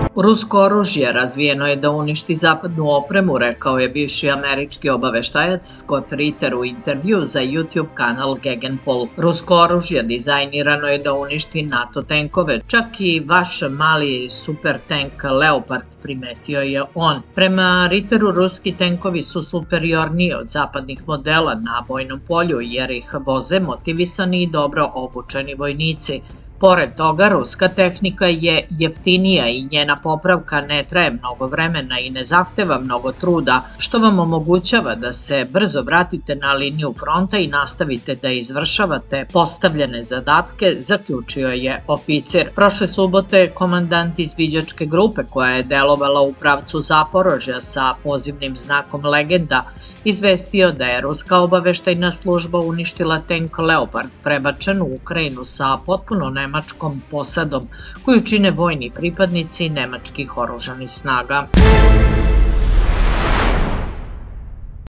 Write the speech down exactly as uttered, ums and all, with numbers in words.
Rusko oružje razvijeno je da uništi zapadnu opremu, rekao je bivši američki obaveštajac Scott Ritter u intervju za YouTube kanal Gegenpol. Rusko oružje dizajnirano je da uništi NATO tenkove, čak i vaš mali super tank Leopard, primetio je on. Prema Ritteru, ruski tenkovi su superiorniji od zapadnih modela na bojnom polju jer ih voze motivisani i dobro obučeni vojnici. Pored toga, ruska tehnika je jeftinija i njena popravka ne traje mnogo vremena i ne zahteva mnogo truda, što vam omogućava da se brzo vratite na liniju fronta i nastavite da izvršavate postavljene zadatke, zaključio je oficir. Prošle subote komandant izviđačke grupe koja je delovala u pravcu Zaporožja sa pozivnim znakom Legenda izvestio da je ruska obaveštajna služba uništila tank Leopard prebačen u Ukrajinu sa potpuno nemačkom posadom koju čine vojni pripadnici nemačkih oružanih snaga.